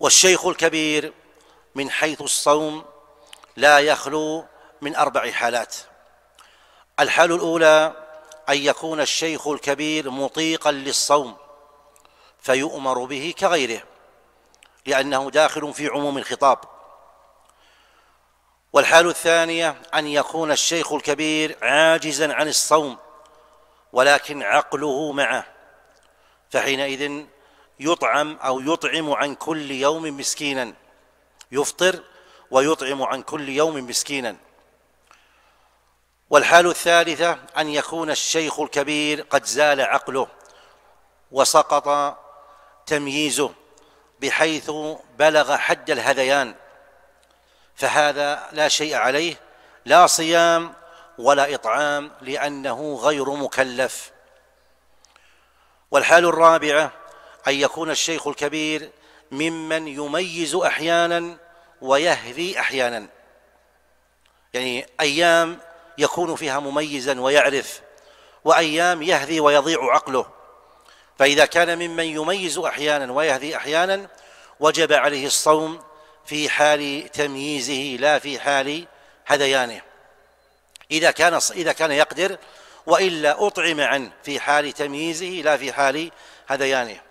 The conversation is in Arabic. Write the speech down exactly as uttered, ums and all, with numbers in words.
والشيخ الكبير من حيث الصوم لا يخلو من أربع حالات. الحال الأولى أن يكون الشيخ الكبير مطيقا للصوم فيؤمر به كغيره لأنه داخل في عموم الخطاب. والحال الثانية أن يكون الشيخ الكبير عاجزا عن الصوم ولكن عقله معه، فحينئذ يطعم أو يطعم عن كل يوم مسكينا، يفطر ويطعم عن كل يوم مسكينا. والحال الثالثة أن يكون الشيخ الكبير قد زال عقله وسقط تمييزه بحيث بلغ حد الهذيان، فهذا لا شيء عليه، لا صيام ولا إطعام لأنه غير مكلف. والحال الرابعة أن يكون الشيخ الكبير ممن يميز أحيانا ويهذي أحيانا، يعني أيام يكون فيها مميزا ويعرف، وأيام يهذي ويضيع عقله. فإذا كان ممن يميز أحيانا ويهذي أحيانا وجب عليه الصوم في حال تمييزه لا في حال هذيانه، إذا كان إذا كان يقدر، وإلا أطعم عنه في حال تمييزه لا في حال هذيانه.